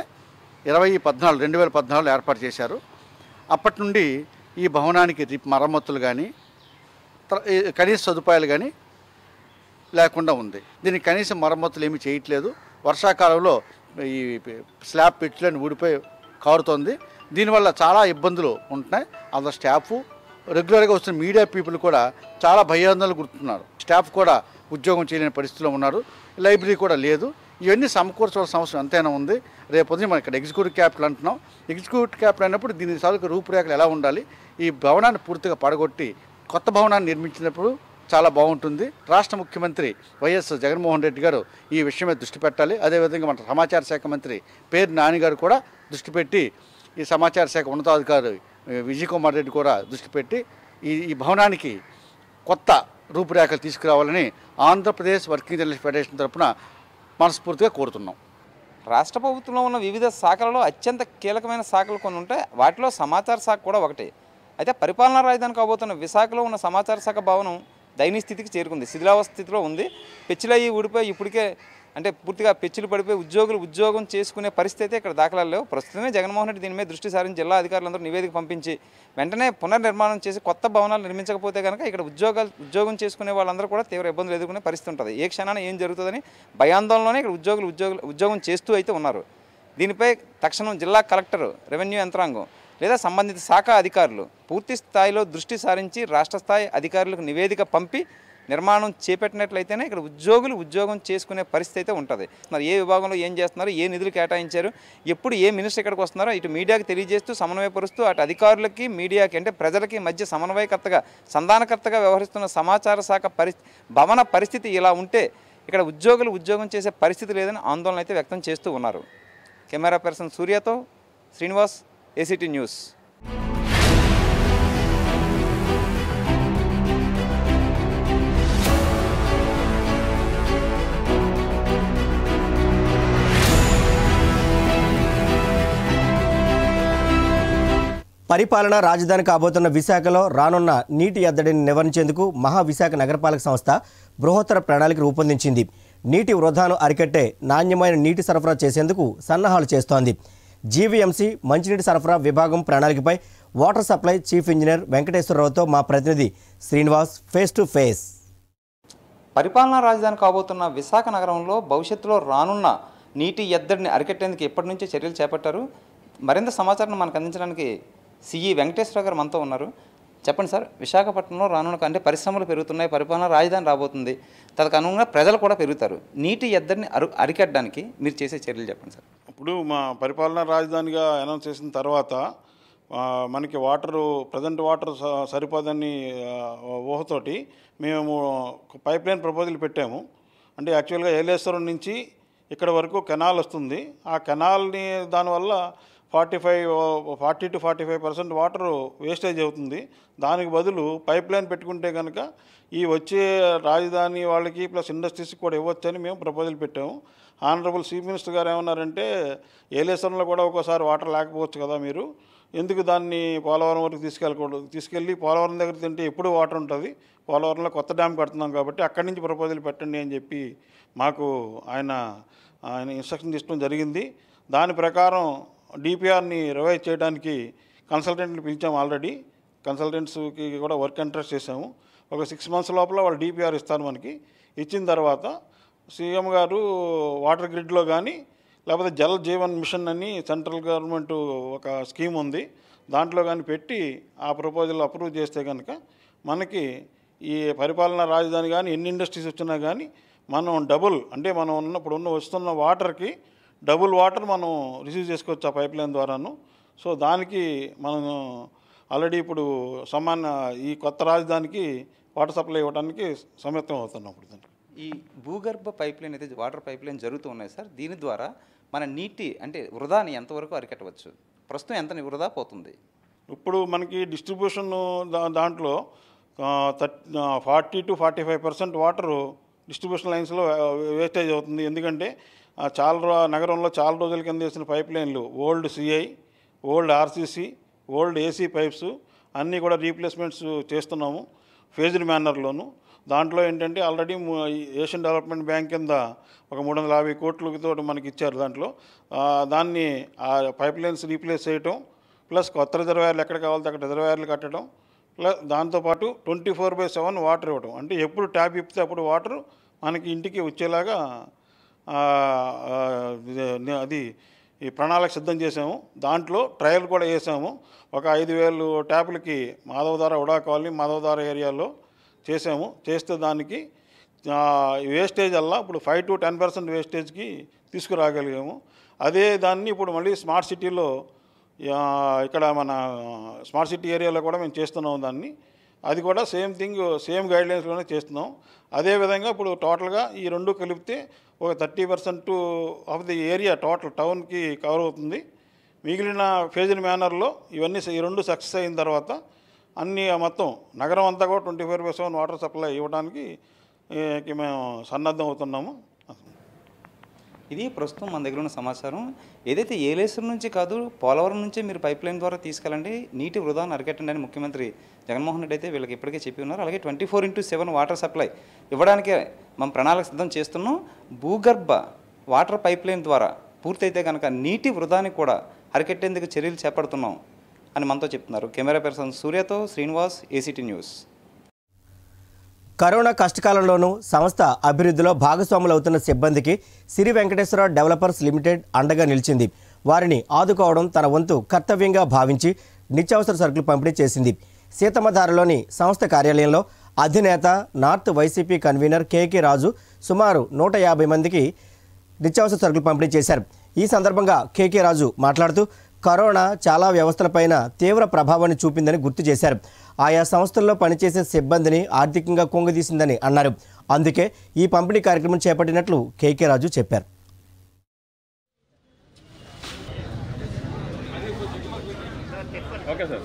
2014 ఏర్పాటు చేశారు. అప్పటి నుండి ఈ భవనానికి మరమ్మతులు కానీ కనీస సదుపాయాలు కానీ లేకుండా ఉంది. దీనికి కనీస మరమ్మతులు ఏమీ చేయట్లేదు. వర్షాకాలంలో ఈ స్లాబ్ పెచ్చులను ఊడిపోయి కారుతోంది. దీనివల్ల చాలా ఇబ్బందులు ఉంటున్నాయి. అందులో స్టాఫ్, రెగ్యులర్గా వస్తున్న మీడియా పీపుల్ కూడా చాలా భయాందోళనలు గుర్తున్నారు. స్టాఫ్ కూడా ఉద్యోగం చేయలేని పరిస్థితిలో ఉన్నారు. లైబ్రరీ కూడా లేదు. ఇవన్నీ సమకూర్చవలసిన అవసరం ఎంతైనా ఉంది. రేపొద్దున మనం ఇక్కడ ఎగ్జిక్యూటివ్ క్యాపిటల్ అంటున్నాం. ఎగ్జిక్యూటివ్ క్యాపిటల్ అయినప్పుడు దీని తాలూకు రూపురేఖలు ఎలా ఉండాలి, ఈ భవనాన్ని పూర్తిగా పడగొట్టి కొత్త భవనాన్ని నిర్మించినప్పుడు చాలా బాగుంటుంది. రాష్ట్ర ముఖ్యమంత్రి వైఎస్ జగన్మోహన్ రెడ్డి గారు ఈ విషయమే దృష్టి పెట్టాలి. అదేవిధంగా మన సమాచార శాఖ మంత్రి పేరు నాని గారు కూడా దృష్టి పెట్టి, ఈ సమాచార శాఖ ఉన్నతాధికారి విజయ్ కుమార్ రెడ్డి కూడా దృష్టి పెట్టి ఈ భవనానికి కొత్త రూపురేఖలు తీసుకురావాలని ఆంధ్రప్రదేశ్ వర్కింగ్ జర్నలిస్ట్ ఫెడరేషన్ తరఫున మనస్ఫూర్తిగా కోరుతున్నాం. రాష్ట్ర ప్రభుత్వంలో ఉన్న వివిధ శాఖలలో అత్యంత కీలకమైన శాఖలు కొన్ని ఉంటాయి. వాటిలో సమాచార శాఖ కూడా ఒకటి. అయితే పరిపాలనా రాజధాని కాబోతున్న విశాఖలో ఉన్న సమాచార శాఖ భవనం దయనీయ స్థితికి చేరుకుంది. శిథిలావస్థ స్థితిలో ఉంది. పెచ్చులయ్యి ఊడిపోయి ఇప్పటికే అంటే పూర్తిగా పెచ్చులు పడిపోయి ఉద్యోగం చేసుకునే పరిస్థితి అయితే ఇక్కడ దాఖలాలు లేవు. ప్రస్తుతమే జగన్మోహన్ రెడ్డి దీని మీద దృష్టి సారించి జిల్లా అధికారులందరూ నివేదిక పంపించి వెంటనే పునర్నిర్మాణం చేసి కొత్త భవనాలు నిర్మించకపోతే కనుక ఇక్కడ ఉద్యోగం చేసుకునే వాళ్ళందరూ కూడా తీవ్ర ఇబ్బందులు ఎదుర్కొనే పరిస్థితి ఉంటుంది. ఏ క్షణాన ఏం జరుగుతుందని భయాందోళనలోనే ఇక్కడ ఉద్యోగం చేస్తూ అయితే ఉన్నారు. దీనిపై తక్షణం జిల్లా కలెక్టర్, రెవెన్యూ యంత్రాంగం లేదా సంబంధిత శాఖ అధికారులు పూర్తి స్థాయిలో దృష్టి సారించి రాష్ట్ర స్థాయి అధికారులకు నివేదిక పంపి నిర్మాణం చేపట్టినట్లయితేనే ఇక్కడ ఉద్యోగం చేసుకునే పరిస్థితి అయితే ఉంటుంది. మరి ఏ విభాగంలో ఏం చేస్తున్నారు, ఏ నిధులు కేటాయించారు, ఎప్పుడు ఏ మినిస్టర్ ఇక్కడికి వస్తున్నారో ఇటు మీడియాకి తెలియజేస్తూ సమన్వయపరుస్తూ అటు అధికారులకి మీడియాకి అంటే ప్రజలకి మధ్య సమన్వయకర్తగా సంధానకర్తగా వ్యవహరిస్తున్న సమాచార శాఖ భవన పరిస్థితి ఇలా ఉంటే ఇక్కడ ఉద్యోగం చేసే పరిస్థితి లేదని ఆందోళన అయితే వ్యక్తం చేస్తూ ఉన్నారు. కెమెరా పర్సన్ సూర్యతో శ్రీనివాస్, ఏసీటీ న్యూస్. పరిపాలన రాజధాని కాబోతున్న విశాఖలో రానున్న నీటి ఎద్దడిని నివారించేందుకు మహావిశాఖ నగరపాలక సంస్థ బృహత్తర ప్రణాళిక రూపొందించింది. నీటి వృధాను అరికట్టే నాణ్యమైన నీటి సరఫరా చేసేందుకు సన్నాహాలు చేస్తోంది. జీవీఎంసీ మంచినీటి సరఫరా విభాగం ప్రణాళికపై వాటర్ సప్లై చీఫ్ ఇంజనీర్ వెంకటేశ్వరరావుతో మా ప్రతినిధి శ్రీనివాస్ ఫేస్ టు ఫేస్. పరిపాలనా రాజధాని కాబోతున్న విశాఖ నగరంలో భవిష్యత్తులో రానున్న నీటి ఎద్దడిని అరికట్టేందుకు ఎప్పటి నుంచే చర్యలు చేపట్టారు. మరింత సమాచారం మనకు అందించడానికి సిఈ వెంకటేశ్వర గారు మనతో ఉన్నారు. చెప్పండి సార్, విశాఖపట్నంలో రానున్న అంటే పరిశ్రమలు పెరుగుతున్నాయి, పరిపాలనా రాజధాని రాబోతుంది, తదనుగుణంగా ప్రజలు కూడా పెరుగుతారు. నీటి ఎద్దడిని అరికట్టడానికి మీరు చేసే చర్యలు చెప్పండి సార్. ఇప్పుడు మా పరిపాలనా రాజధానిగా అనౌన్స్ చేసిన తర్వాత మనకి ప్రజెంట్ వాటర్ సరిపోదని ఊహతోటి మేము పైప్ లైన్ ప్రపోజల్ పెట్టాము. అంటే యాక్చువల్గా ఏలేశ్వరం నుంచి ఇక్కడ వరకు కెనాల్ వస్తుంది. ఆ కెనాల్ని దానివల్ల 40 to 45% వాటర్ వేస్టేజ్ అవుతుంది. దానికి బదులు పైప్ లైన్ పెట్టుకుంటే కనుక ఈ వచ్చే రాజధాని వాళ్ళకి ప్లస్ ఇండస్ట్రీస్కి కూడా ఇవ్వచ్చని మేము ప్రపోజల్ పెట్టాము. ఆనరబుల్ చీఫ్ మినిస్టర్ గారు ఏమన్నారంటే ఏలేశ్వరంలో కూడా ఒక్కోసారి వాటర్ లేకపోవచ్చు కదా, మీరు ఎందుకు దాన్ని పోలవరం వరకు తీసుకెళ్ళి పోలవరం దగ్గర తింటే ఎప్పుడు వాటర్ ఉంటుంది, పోలవరంలో కొత్త డ్యామ్ కడుతున్నాం కాబట్టి అక్కడి నుంచి ప్రపోజల్ పెట్టండి అని చెప్పి మాకు ఆయన ఇన్స్ట్రక్షన్ తీసుకోవడం జరిగింది. దాని ప్రకారం డిపిఆర్ని రివైజ్ చేయడానికి కన్సల్టెంట్ని పిలిచాము. ఆల్రెడీ కన్సల్టెంట్స్కి కూడా వర్క్ ఇంట్రెస్ట్ చేసాము. ఒక 6 months లోపల వాళ్ళు డిపిఆర్ ఇస్తారు. మనకి ఇచ్చిన తర్వాత సీఎం గారు వాటర్ గ్రిడ్లో కానీ లేకపోతే జల్ జీవన్ మిషన్ అని సెంట్రల్ గవర్నమెంట్ ఒక స్కీమ్ ఉంది, దాంట్లో కానీ పెట్టి ఆ ప్రపోజల్ అప్రూవ్ చేస్తే కనుక మనకి ఈ పరిపాలనా రాజధాని కానీ ఎన్ని ఇండస్ట్రీస్ వచ్చినా కానీ మనం డబుల్ అంటే మనం వస్తున్న వాటర్కి డబుల్ వాటర్ మనం రిసీవ్ చేసుకోవచ్చు ఆ పైప్ లైన్ ద్వారాను. సో దానికి మనం ఆల్రెడీ ఇప్పుడు ఈ కొత్త రాజధానికి వాటర్ సప్లై ఇవ్వడానికి సమితం అవుతున్నాం. ఇప్పుడు ఈ భూగర్భ పైప్ లైన్ అయితే వాటర్ పైప్ లైన్ జరుగుతూ ఉన్నాయి సార్. దీని ద్వారా మన నీటి అంటే వృధాని ఎంతవరకు అరికట్టవచ్చు? ప్రస్తుతం ఎంత వృధా పోతుంది? ఇప్పుడు మనకి డిస్ట్రిబ్యూషన్ దాంట్లో 40 to 45% వాటరు డిస్ట్రిబ్యూషన్ లైన్స్లో వేస్టేజ్ అవుతుంది. ఎందుకంటే నగరంలో చాలా రోజుల కింద వేసిన పైప్ లైన్లు old CI, old RCC, old AC pipes అన్నీ కూడా రీప్లేస్మెంట్స్ చేస్తున్నాము ఫేజ్డ్ మేనర్లోను. దాంట్లో ఏంటంటే ఆల్రెడీ ఏషియన్ డెవలప్మెంట్ బ్యాంక్ కింద ఒక 350 కోట్లతో మనకి ఇచ్చారు. దాంట్లో దాన్ని ఆ పైప్ లైన్స్ రీప్లేస్ చేయటం ప్లస్ కొత్త రిజర్వాయర్లు ఎక్కడ కావాలంటే అక్కడ రిజర్వాయర్లు కట్టడం ప్లస్ దాంతోపాటు 24/7 వాటర్ ఇవ్వడం. అంటే ఎప్పుడు ట్యాప్ ఇప్పితే అప్పుడు వాటర్ మనకి ఇంటికి వచ్చేలాగా అది ఈ ప్రణాళిక సిద్ధం చేసాము. దాంట్లో ట్రయల్ కూడా చేసాము. ఒక 5,000 ట్యాపులకి మాధవధార ఉడా కాలనీ మాధవధార ఏరియాలో చేస్తే దానికి వేస్టేజ్ అలా ఇప్పుడు 5 to 10% వేస్టేజ్కి తీసుకురాగలిగాము. అదే దాన్ని ఇప్పుడు మళ్ళీ స్మార్ట్ సిటీలో ఇక్కడ మన స్మార్ట్ సిటీ ఏరియాలో కూడా మేము చేస్తున్నాం దాన్ని. అది కూడా సేమ్ గైడ్లైన్స్లోనే చేస్తున్నాం. అదేవిధంగా ఇప్పుడు టోటల్గా ఈ రెండు కలిపితే ఒక 30% ఆఫ్ ది ఏరియా టోటల్ టౌన్కి కవర్ అవుతుంది. మిగిలిన ఫేజ్డ్ మేనర్లో ఇవన్నీ ఈ రెండు సక్సెస్ అయిన తర్వాత అన్నీ మొత్తం నగరం అంతా కూడా 24/7 వాటర్ సప్లై ఇవ్వడానికి మేము సన్నద్ధం అవుతున్నాము. ఇది ప్రస్తుతం మన దగ్గర ఉన్న సమాచారం. ఏదైతే ఏలేశ్వరం నుంచి కాదు పోలవరం నుంచే మీరు పైప్ లైన్ ద్వారా తీసుకెళ్ళండి, నీటి వృధాను అరికట్టండి అని ముఖ్యమంత్రి జగన్మోహన్ రెడ్డి అయితే వీళ్ళకి ఇప్పటికే చెప్పి ఉన్నారు. అలాగే 24/7 వాటర్ సప్లై ఇవ్వడానికి మనం ప్రణాళిక సిద్ధం చేస్తున్నాం. భూగర్భ వాటర్ పైప్ లైన్ ద్వారా పూర్తయితే కనుక నీటి వృధాని కూడా అరికెట్టేందుకు చర్యలు చేపడుతున్నాం అని మనతో చెప్తున్నారు. కెమెరా పర్సన్ సూర్యతో శ్రీనివాస్, ఏసీటీ న్యూస్. కరోనా కష్టకాలంలోనూ సంస్థ అభివృద్ధిలో భాగస్వాములు అవుతున్న సిబ్బందికి సిరి వెంకటేశ్వర డెవలపర్స్ లిమిటెడ్ అండగా నిలిచింది. వారిని ఆదుకోవడం తన వంతు కర్తవ్యంగా భావించి నిత్యావసర సరుకులు పంపిణీ చేసింది. సీతమ్మధారలోని సంస్థ కార్యాలయంలో అధినేత north YCP convener KK Raju సుమారు 150 మందికి నిత్యావసర సరుకులు పంపిణీ చేశారు. ఈ సందర్భంగా కేకే రాజు మాట్లాడుతూ కరోనా చాలా వ్యవస్థలపైన తీవ్ర ప్రభావాన్ని చూపిందని గుర్తు చేశారు. ఆయా సంస్థల్లో పనిచేసే సిబ్బందిని ఆర్థికంగా కుంగదీసిందని అన్నారు. అందుకే ఈ పంపిణీ కార్యక్రమం చేపట్టినట్లు కేకే రాజు చెప్పారు. Okay sir.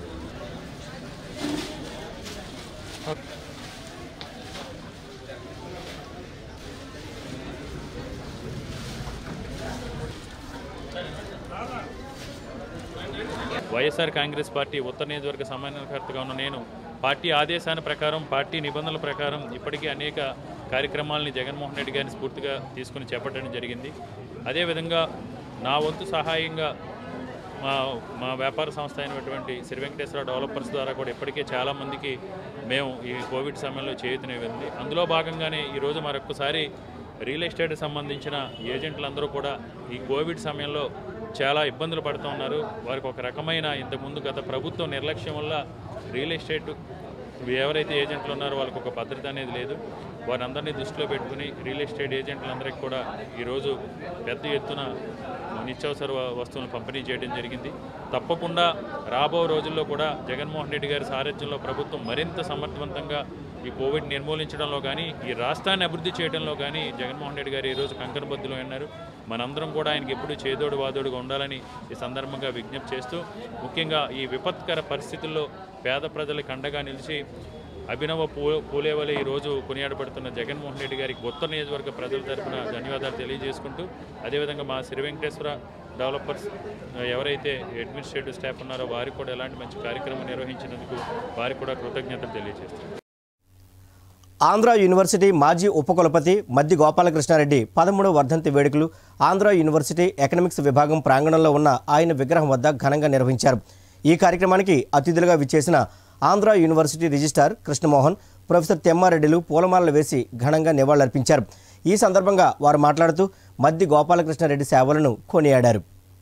YSR Congress party ఉత్తర నియోజకవర్గ సమన్వయకర్తగా ఉన్న నేను పార్టీ ఆదేశాల ప్రకారం, పార్టీ నిబంధనల ప్రకారం ఇప్పటికీ అనేక కార్యక్రమాలని జగన్మోహన్ రెడ్డి గారిని స్ఫూర్తిగా తీసుకుని చేపట్టడం జరిగింది. అదేవిధంగా నా వంతు సహాయంగా మా వ్యాపార సంస్థ అయినటువంటి శ్రీ వెంకటేశ్వర డెవలపర్స్ ద్వారా కూడా ఇప్పటికే చాలామందికి మేము ఈ కోవిడ్ సమయంలో చేయూతనివ్వండి. అందులో భాగంగానే ఈరోజు మరొకసారి రియల్ ఎస్టేట్కి సంబంధించిన ఏజెంట్లందరూ కూడా ఈ కోవిడ్ సమయంలో చాలా ఇబ్బందులు పడుతూ ఉన్నారు. వారికి ఒక రకమైన ఇంతకుముందు గత ప్రభుత్వం నిర్లక్ష్యం వల్ల రియల్ ఎస్టేట్ ఎవరైతే ఏజెంట్లు ఉన్నారో వాళ్ళకి ఒక భద్రత అనేది లేదు. వారందరినీ దృష్టిలో పెట్టుకుని రియల్ ఎస్టేట్ ఏజెంట్లందరికీ కూడా ఈరోజు పెద్ద ఎత్తున నిత్యావసర వస్తువులను పంపిణీ చేయడం జరిగింది. తప్పకుండా రాబో రోజుల్లో కూడా జగన్మోహన్ రెడ్డి గారి సారథ్యంలో ప్రభుత్వం మరింత సమర్థవంతంగా ఈ కోవిడ్ నిర్మూలించడంలో కానీ, ఈ రాష్ట్రాన్ని అభివృద్ధి చేయడంలో కానీ జగన్మోహన్ రెడ్డి గారు ఈరోజు కంకణబద్దులో ఉన్నారు. మనందరం కూడా ఆయనకి ఎప్పుడూ చేదోడు వాదోడుగా ఉండాలని ఈ సందర్భంగా విజ్ఞప్తి చేస్తూ, ముఖ్యంగా ఈ విపత్కర పరిస్థితుల్లో పేద ప్రజలకు అండగా నిలిచి అభినవ పూలేవలే ఈరోజు కొనియాడబడుతున్న జగన్మోహన్ రెడ్డి గారికి ఉత్తర నియోజకవర్గ ప్రజల తరఫున ధన్యవాదాలు తెలియజేసుకుంటూ, అదేవిధంగా మా శ్రీ వెంకటేశ్వర డెవలపర్స్ ఎవరైతే అడ్మినిస్ట్రేటివ్ స్టాఫ్ ఉన్నారో వారికి కూడా ఎలాంటి మంచి కార్యక్రమం నిర్వహించినందుకు వారికి కూడా కృతజ్ఞతలు తెలియజేస్తారు. ఆంధ్ర యూనివర్సిటీ మాజీ ఉపకులపతి మద్ది గోపాలకృష్ణారెడ్డి 13వ వర్ధంతి వేడుకలు ఆంధ్ర యూనివర్సిటీ ఎకనామిక్స్ విభాగం ప్రాంగణంలో ఉన్న ఆయన విగ్రహం వద్ద ఘనంగా నిర్వహించారు. ఈ కార్యక్రమానికి అతిథులుగా విచ్చేసిన Andhra university registrar Krishnamohan, professor తెమ్మారెడ్డిలు పూలమాలలు వేసి ఘనంగా నివాళులర్పించారు. ఈ సందర్భంగా వారు మాట్లాడుతూ మద్ది గోపాలకృష్ణారెడ్డి సేవలను కొనియాడారు.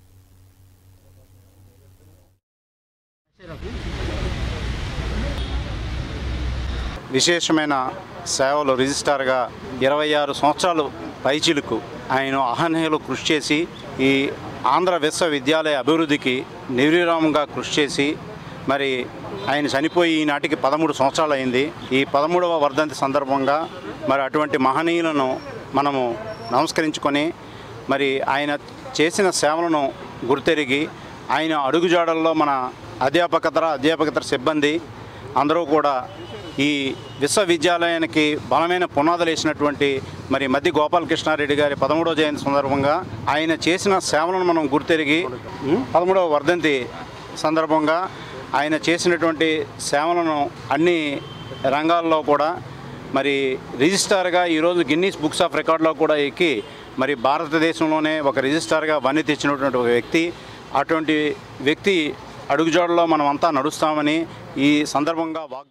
విశేషమైన సేవలు రిజిస్ట్రార్గా 26 సంవత్సరాలు పైచిలుకు ఆయన అహర్నిశలు కృషి చేసి ఈ ఆంధ్ర విశ్వవిద్యాలయ అభివృద్ధికి నిర్విరామంగా కృషి చేసి మరి ఆయన చనిపోయి ఈనాటికి 13 సంవత్సరాలు అయింది. ఈ 13వ వర్ధంతి సందర్భంగా మరి అటువంటి మహనీయులను మనము నమస్కరించుకొని మరి ఆయన చేసిన సేవలను గుర్తెరిగి ఆయన అడుగుజాడల్లో మన అధ్యాపకేతర సిబ్బంది అందరూ కూడా ఈ విశ్వవిద్యాలయానికి బలమైన పునాదులు వేసినటువంటి మరి మద్ది గోపాలకృష్ణారెడ్డి గారి 13వ జయంతి సందర్భంగా ఆయన చేసిన సేవలను మనం గుర్తెరిగి 13వ వర్ధంతి సందర్భంగా ఆయన చేసినటువంటి సేవలను అన్ని రంగాల్లో కూడా మరి రిజిస్ట్రార్గా ఈరోజు గిన్నీస్ బుక్స్ ఆఫ్ రికార్డులో కూడా ఎక్కి మరి భారతదేశంలోనే ఒక రిజిస్ట్రార్గా వన్నె తెచ్చినటువంటి ఒక వ్యక్తి. అటువంటి వ్యక్తి అడుగుజాడలో మనం అంతా నడుస్తామని ఈ సందర్భంగా వాగ్దానం.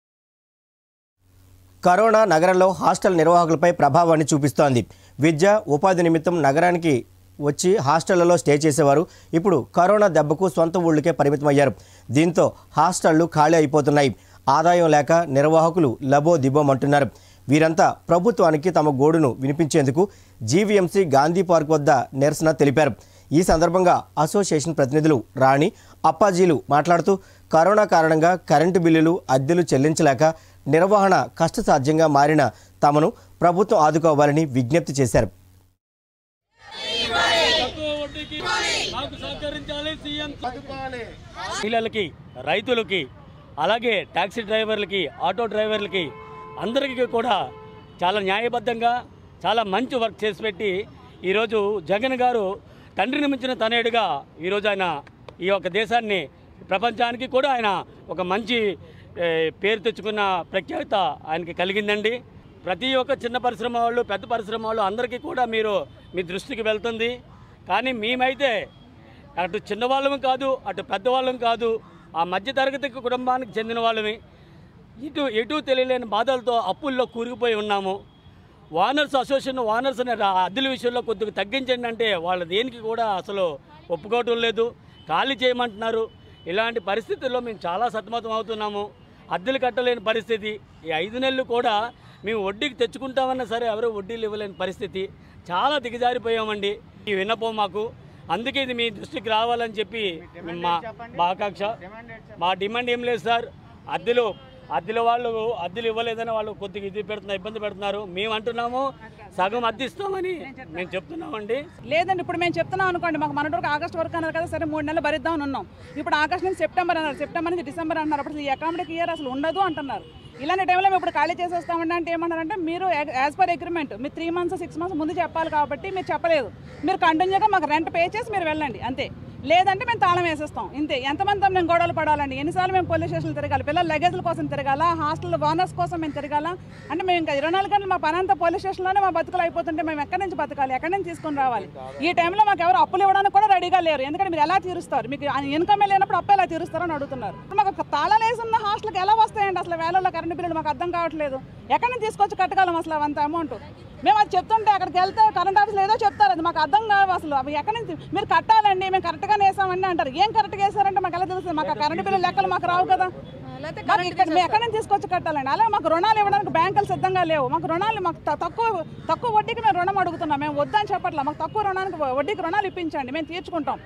కరోనా నగరంలో హాస్టల్ నిర్వాహకులపై ప్రభావాన్ని చూపిస్తోంది. విద్య, ఉపాధి నిమిత్తం నగరానికి వచ్చి హాస్టళ్లలో స్టే చేసేవారు ఇప్పుడు కరోనా దెబ్బకు సొంత ఊళ్ళకే పరిమితమయ్యారు. దీంతో హాస్టళ్లు ఖాళీ అయిపోతున్నాయి. ఆదాయం లేక నిర్వాహకులు లబో దిబోమంటున్నారు. వీరంతా ప్రభుత్వానికి తమ గోడును వినిపించేందుకు జీవీఎంసీ గాంధీ పార్క్ వద్ద నిరసన తెలిపారు. ఈ సందర్భంగా అసోసియేషన్ ప్రతినిధులు రాణి, అప్పాజీలు మాట్లాడుతూ కరోనా కారణంగా కరెంటు బిల్లులు, అద్దెలు చెల్లించలేక నిర్వహణ కష్టసాధ్యంగా మారిన తమను ప్రభుత్వం ఆదుకోవాలని విజ్ఞప్తి చేశారు. మహిళలకి, రైతులకి, అలాగే టాక్సీ డ్రైవర్లకి, ఆటో డ్రైవర్లకి అందరికీ కూడా చాలా న్యాయబద్ధంగా చాలా మంచి వర్క్ చేసి పెట్టి ఈరోజు జగన్ గారు తండ్రిని మించిన తనయుడిగా ఈరోజు ఆయన ఈ యొక్క దేశాన్ని ప్రపంచానికి కూడా ఆయన ఒక మంచి పేరు తెచ్చుకున్న ప్రఖ్యాత ఆయనకి కలిగిందండి. ప్రతి ఒక్క చిన్న పరిశ్రమ వాళ్ళు, పెద్ద పరిశ్రమ వాళ్ళు అందరికీ కూడా మీ దృష్టికి వెళ్తుంది. కానీ మేమైతే అటు చిన్నవాళ్ళం కాదు, అటు పెద్దవాళ్ళం కాదు, ఆ మధ్యతరగతి కుటుంబానికి చెందిన వాళ్ళమి. ఎటు తెలియలేని బాధలతో అప్పుల్లో కూరుకుపోయి ఉన్నాము. ఓనర్స్ అసోసియేషన్ ఓనర్స్ అద్దెల విషయంలో కొద్దిగా తగ్గించండి అంటే వాళ్ళు దేనికి కూడా అసలు ఒప్పుకోవటం లేదు, ఖాళీ చేయమంటున్నారు. ఇలాంటి పరిస్థితుల్లో మేము చాలా సతమతం అవుతున్నాము. అద్దెలు కట్టలేని పరిస్థితి. ఈ 5 నెలలు కూడా మేము వడ్డీకి తెచ్చుకుంటామన్నా సరే ఎవరో వడ్డీలు ఇవ్వలేని పరిస్థితి. చాలా దిగజారిపోయామండి. ఈ విన్నపం మాకు, అందుకే ఇది మీ దృష్టికి రావాలని చెప్పి మా ఆకాంక్ష. మా డిమాండ్ ఏం లేదు సార్. అద్దెల వాళ్ళు అద్దెలు ఇవ్వలేదని వాళ్ళు కొద్దిగా ఇబ్బంది పెడుతున్నారు. మేము అంటున్నాము సగం అద్దె ఇస్తామని మేము చెప్తున్నామండి. లేదండి, ఇప్పుడు మేము చెప్తున్నాం అనుకోండి, మాకు మన వరకు ఆగస్టు వరకు అన్నారు కదా, సరే 3 నెలలు భరిద్దామని ఉన్నాం. ఇప్పుడు ఆగస్టు నుంచి సెప్టెంబర్ అన్నారు, సెప్టెంబర్ నుంచి డిసెంబర్ అన్నారు. అప్పుడు ఈ అకామిడేట్ ఇయర్ అసలు ఉండదు అంటున్నారు. ఇలాంటి టైంలో మేము ఇప్పుడు ఖాళీ చేసేస్తామండి అంటే ఏమన్నారంటే, మీరు యాజ్ పర్ అగ్రిమెంట్ మీరు 3 months 6 months ముందు చెప్పాలి కాబట్టి మీరు చెప్పలేదు. మీరు కంటిన్యూగా మాకు రెంట్ పే చేసి మీరు వెళ్ళండి అంతే, లేదంటే మేము తాళం వేసేస్తాం ఇంతే. ఎంతమంది మేము గొడవలు పడాలండి? ఎన్నిసార్లు మేము పోలీస్ స్టేషన్లు తిరగాలి? పిల్లల లగేజ్ల కోసం తిరగాల, హాస్టల్ ఓనర్స్ కోసం మేము తిరగాల అంటే మేము ఇంకా 24 గంటలు మా పని అంతా పోలీస్ స్టేషన్లోనే మా బతుకులు అయిపోతుంటే మేము ఎక్కడి నుంచి బతకాలి? ఎక్కడి నుంచి తీసుకొని రావాలి? ఈ టైంలో మాకు ఎవరు అప్పులు ఇవ్వడానికి కూడా రెడీగా లేరు. ఎందుకంటే మీరు ఎలా తీరుస్తారు? మీకు ఇన్కమ్ లేనప్పుడు అప్పు ఎలా తీరుస్తారని అడుగుతున్నారు. మాకు తాళాలు వేసి ఉన్న హాస్టల్కి ఎలా వస్తాయండి? అసలు వేలలో కరెంటు బిల్లులు మాకు అర్థం కావట్లేదు. ఎక్కడి నుంచి తీసుకొచ్చి కట్టగలం అసలు అంత అమౌంట్? మేము అది చెప్తుంటే అక్కడికి వెళ్తే కరెంట్ ఆఫీస్లో ఏదో చెప్తారు, అది మాకు అర్థం కావు అసలు. అవి ఎక్కడి నుంచి మీరు కట్టాలండి, మేము కరెక్ట్గానే వేసామండి అంటారు. ఏం కరెక్ట్గా వేసారంటే మాకు ఎలా తెలుస్తుంది? మాకు కరెంటు బిల్లు లెక్కలు మాకు రావు కదా. మేము ఎక్కడి నుంచి తీసుకొచ్చి కట్టాలండి? అలాగే మాకు రుణాలు ఇవ్వడానికి బ్యాంకులు సిద్ధంగా లేవు. మాకు రుణాలు మాకు తక్కువ వడ్డీకి మేము రుణం అడుగుతున్నాం. మేము వద్దని చెప్పట్లా, మాకు తక్కువ వడ్డీకి రుణాలు ఇప్పించండి, మేము తీర్చుకుంటాం.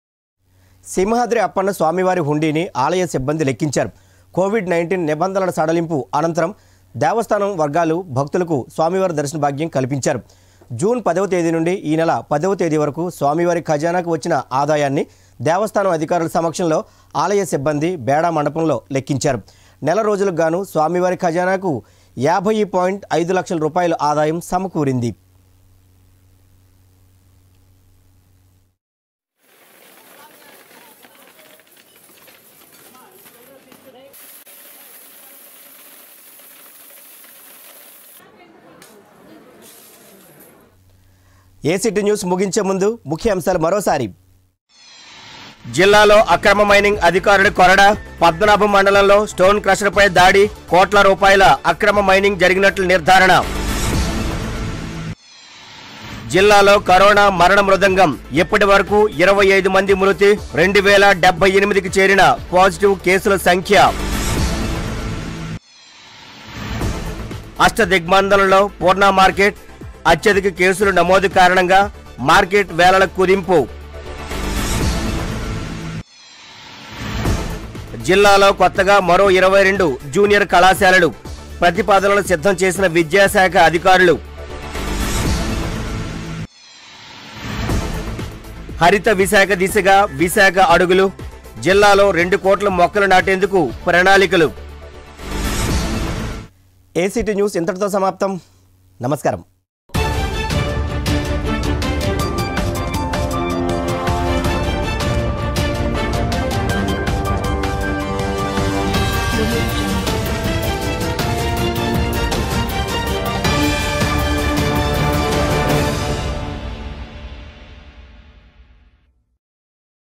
సింహాద్రి అప్పన్న స్వామివారి హుండీని ఆలయ సిబ్బంది లెక్కించారు. కోవిడ్-19 నిబంధనల సడలింపు అనంతరం దేవస్థానం వర్గాలు భక్తులకు స్వామివారి దర్శన భాగ్యం కల్పించారు. జూన్ 10వ తేదీ నుండి ఈ నెల 10వ తేదీ వరకు స్వామివారి ఖజానాకు వచ్చిన ఆదాయాన్ని దేవస్థానం అధికారుల సమక్షంలో ఆలయ సిబ్బంది బేడా మండపంలో లెక్కించారు. నెల రోజులకు గాను స్వామివారి ఖజానాకు 50.5 లక్షల రూపాయల ఆదాయం సమకూరింది. ఏసీటీ న్యూస్ ముగించే ముందు ముఖ్య అంశాలు మరోసారి. జిల్లాలో అక్రమ మైనింగ్ అధికారుల కొరడ. పద్మనాభం మండలంలో స్టోన్ క్రషర్పై దాడి. కోట్ల రూపాయల అక్రమ మైనింగ్ జరిగినట్లు నిర్ధారణ. జిల్లాలో కరోనా మరణ మృదంగం. ఇప్పటి వరకు 25 మంది మృతి. 2078కి చేరిన పాజిటివ్ కేసుల సంఖ్య. అష్టదిగ్బంధంలో పూర్ణ మార్కెట్. అత్యధిక కేసులు నమోదు కారణంగా మార్కెట్ వేలల కుదింపు. జిల్లాలో కొత్తగా మరో 22 జూనియర్ కళాశాలలు. ప్రతిపాదనలు సిద్ధం చేసిన విద్యాశాఖ అధికారులు. హరిత విశాఖ దిశగా విశాఖ అడుగులు. జిల్లాలో 2 కోట్ల మొక్కలు నాటేందుకు ప్రణాళికలు. ఏసీటీ న్యూస్ ఇంతటితో సమాప్తం. నమస్కారం.